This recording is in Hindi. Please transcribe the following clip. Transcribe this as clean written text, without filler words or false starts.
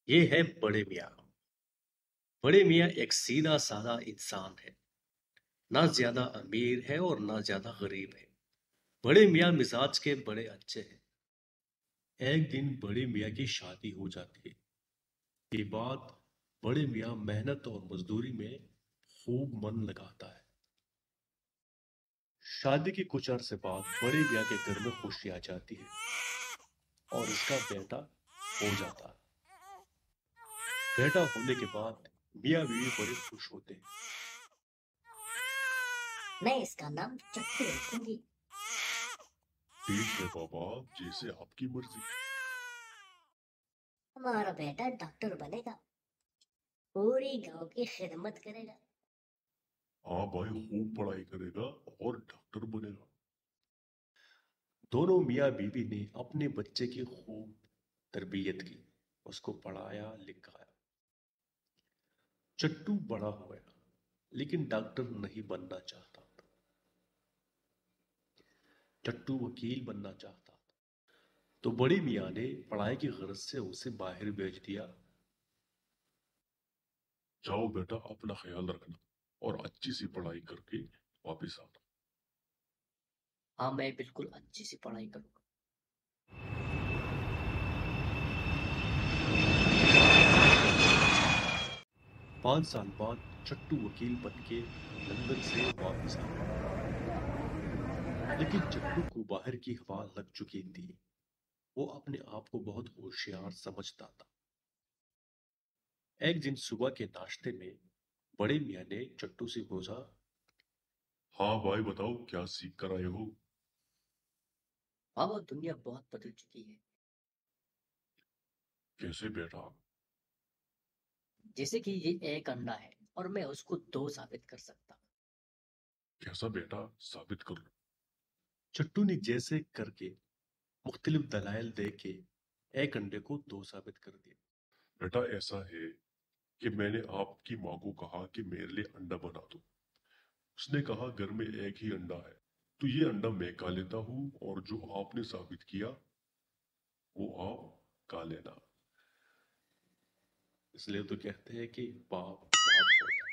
ये है बड़े मियाँ। बड़े मियाँ एक सीधा साधा इंसान है। ना ज्यादा अमीर है और ना ज्यादा गरीब है। बड़े मियाँ मिजाज के बड़े अच्छे हैं। एक दिन बड़े मियाँ की शादी हो जाती है। ये बात बड़े मियाँ मेहनत और मजदूरी में खूब मन लगाता है। शादी के कुछ अरसे बाद बड़े मियाँ के घर में खुशी आ जाती है और उसका बेटा हो जाता है। बेटा होने के बाद मियाँ बीवी बड़े खुश होते हैं। मैं इसका नाम चट्टू रखूंगी। ठीक है बाबा, जैसे आपकी मर्जी। हमारा बेटा डॉक्टर बनेगा, पूरी गांव की खिदमत करेगा। हाँ भाई, खूब पढ़ाई करेगा और डॉक्टर बनेगा। दोनों मियाँ बीवी ने अपने बच्चे की खूब तरबियत की, उसको पढ़ाया लिखाया। चट्टू बड़ा हो गया लेकिन डॉक्टर नहीं बनना चाहता था। चट्टू वकील बनना चाहता था। तो बड़ी मियाँ ने पढ़ाई की गरज से उसे बाहर भेज दिया। जाओ बेटा, अपना ख्याल रखना और अच्छी सी पढ़ाई करके वापस आना। हाँ, मैं बिल्कुल अच्छी सी पढ़ाई करूंगा। 5 साल बाद चट्टू वकील बन के लंदन से वापस आया। लेकिन चट्टू को बाहर की हवा लग चुकी थी। वो अपने आप को बहुत होशियार समझता था। एक दिन सुबह के नाश्ते में बड़े मियाँ ने चट्टू से पूछा, हाँ भाई, बताओ क्या सीख कर आए हो। हाँ, वो दुनिया बहुत बदल चुकी है। कैसे बेटा। जैसे कि ये एक अंडा है और मैं उसको दो साबित कर सकता हूँ। कैसा बेटा, साबित कर लो। चट्टू ने जैसे करके मुख्तलिफ दलाइल दे के एक अंडे को दो साबित कर दिया। बेटा ऐसा है कि मैंने आपकी माँ को कहा कि मेरे लिए अंडा बना दो। उसने कहा घर में एक ही अंडा है, तो ये अंडा मैं खा लेता हूँ और जो आपने साबित किया वो आप खा लेना। इसलिए तो कहते हैं कि बाप बाप होता है।